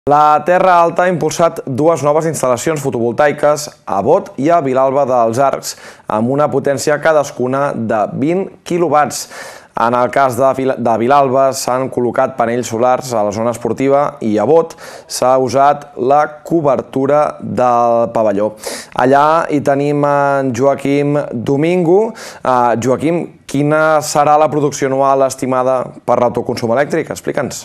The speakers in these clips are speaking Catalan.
La Terra Alta ha impulsat dues noves instal·lacions fotovoltaiques a Bot i a Vilalba dels Arcs, amb una potència cadascuna de 20 quilowatts. En el cas de Vilalba s'han col·locat panells solars a la zona esportiva i a Bot s'ha usat la cobertura del pavelló. Allà hi tenim en Joaquim Domingo. Joaquim, quina serà la producció anual estimada per l'autoconsum elèctric? Explica'ns.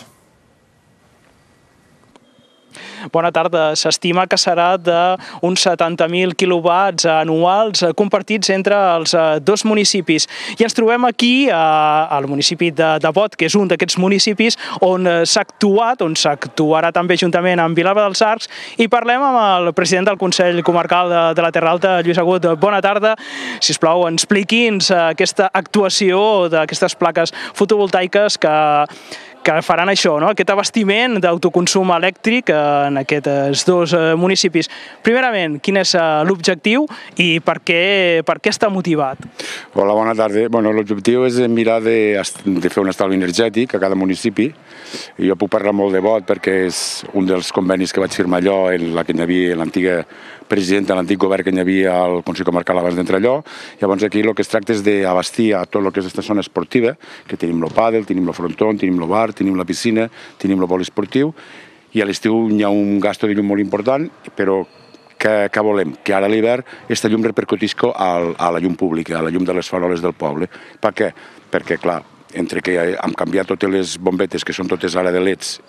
Bona tarda. S'estima que serà d'uns 70.000 quilowatts anuals compartits entre els dos municipis. I ens trobem aquí, al municipi de Bot, que és un d'aquests municipis on s'ha actuat, on s'actuarà també juntament amb Vilalba dels Arcs, i parlem amb el president del Consell Comarcal de la Terra Alta, Lluís Agut. Bona tarda. Sisplau, expliqui'ns aquesta actuació d'aquestes plaques fotovoltaiques que faran això, aquest abastiment d'autoconsum elèctric en aquests dos municipis. Primerament, quin és l'objectiu i per què està motivat? Hola, bona tarda. L'objectiu és mirar de fer un estalvi energètic a cada municipi. Jo puc parlar molt de Bot perquè és un dels convenis que vaig firmar allò, la que hi havia l'antiga presidenta, l'antic govern que hi havia al Consell Comarcal abans d'entrar allò. Llavors aquí el que es tracta és d'abastir a tot el que és aquesta zona esportiva, que tenim el pàdel, tenim el frontó, tenim el bar, tenim la piscina, tenim el poliesportiu, i a l'estiu hi ha un gasto de llum molt important, però què volem? Que ara a l'hivern aquesta llum repercutisca a la llum pública, a la llum de les faroles del poble. Per què? Perquè, clar, entre que hem canviat totes les bombetes, que són totes ara de leds,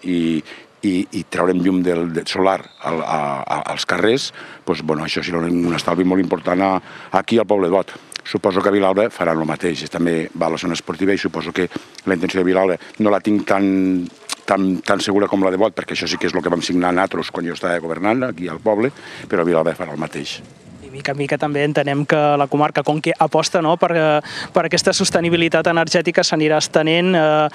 i traurem llum solar als carrers, això serà un estalvi molt important aquí al poble de Bot. Suposo que a Vilalba faran el mateix, també va a la zona esportiva i suposo que la intenció de Vilalba no la tinc tan segura com la de Bot, perquè això sí que és el que vam signar nosaltres quan jo estava governant aquí al poble, però a Vilalba farà el mateix. I mica en mica també entenem que la comarca, com que aposta per aquesta sostenibilitat energètica, s'anirà estenent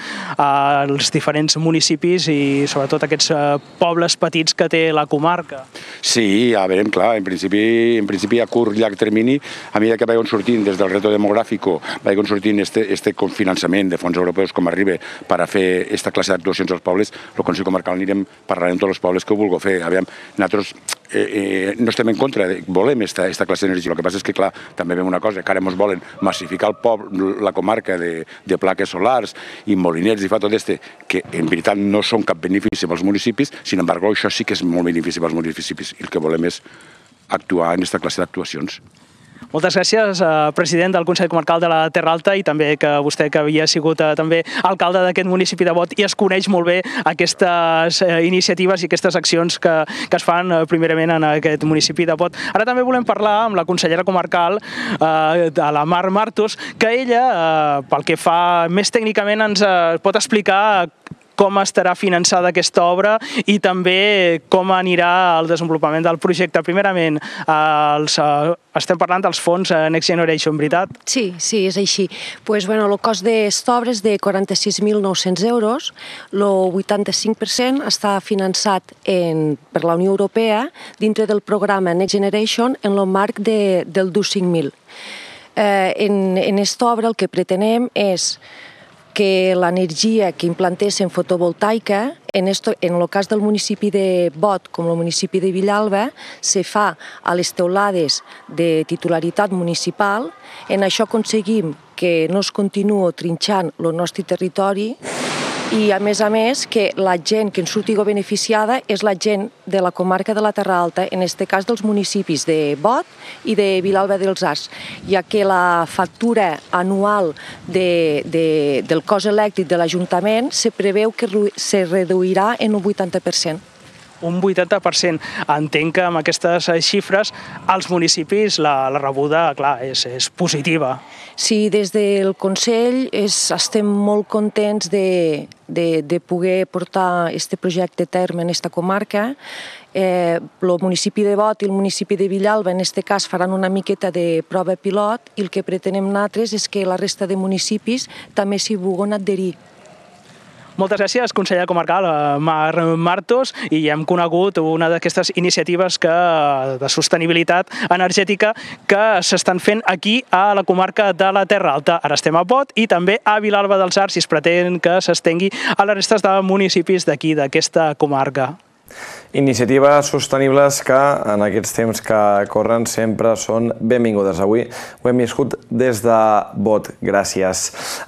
als diferents municipis i sobretot aquests pobles petits que té la comarca. Sí, ja veurem, clar, en principi a curt i llarg termini, a mesura que vagin sortint des del reto demogràfic, vagin sortint aquest finançament de fons europeus com arriba per a fer aquesta classe d'actuacions als pobles, el Consell Comarcal anirem parlant amb tots els pobles que ho vulgueu fer. Nosaltres no estem en contra, volem aquesta classe d'energia. El que passa és que, clar, també veiem una cosa, que ara ens volen massificar la comarca de plaques solars i molinets i fa tot que en veritat no són cap benefici pels municipis, sin embargo, això sí que és molt benefici pels municipis i el que volem és actuar en aquesta classe d'actuacions. Moltes gràcies, president del Consell Comarcal de la Terra Alta, i també que vostè, que havia sigut també alcalde d'aquest municipi de Bot i es coneix molt bé aquestes iniciatives i aquestes accions que es fan primerament en aquest municipi de Bot. Ara també volem parlar amb la consellera comarcal, la Mar Martos, que ella, pel que fa més tècnicament, ens pot explicar com estarà finançada aquesta obra i també com anirà el desenvolupament del projecte. Primerament, estem parlant dels fons Next Generation, veritat? Sí, és així. El cost d'aquesta obra és de 46.900 euros. El 85% està finançat per la Unió Europea dintre del programa Next Generation en el marc del DU 5.000. En aquesta obra el que pretenem és que l'energia que implantéssim fotovoltaica, en el cas del municipi de Bot com el municipi de Vilalba, se fa a les teulades de titularitat municipal. En això aconseguim que no es continuï trinxant el nostre territori i, a més, que la gent que en surti beneficiada és la gent de la comarca de la Terra Alta, en aquest cas dels municipis de Bot i de Vilalba dels Arcs, ja que la factura anual del cost elèctric de l'Ajuntament se preveu que se reduirà en un 80%. Un 80%. Entenc que amb aquestes xifres als municipis la rebuda, clar, és positiva. Sí, des del Consell estem molt contents de poder portar aquest projecte a terme en aquesta comarca. El municipi de Bot i el municipi de Vilalba, en aquest cas, faran una miqueta de prova pilot i el que pretenem nosaltres és que la resta de municipis també s'hi vulguin adherir. Moltes gràcies, consellera comarcal Mar Martos, i hem conegut una d'aquestes iniciatives de sostenibilitat energètica que s'estan fent aquí a la comarca de la Terra Alta. Ara estem a Bot i també a Vilalba dels Arcs i es pretén que s'estengui a les restes de municipis d'aquí, d'aquesta comarca. Iniciatives sostenibles que en aquests temps que corren sempre són benvingudes. Avui ho hem viscut des de Bot. Gràcies.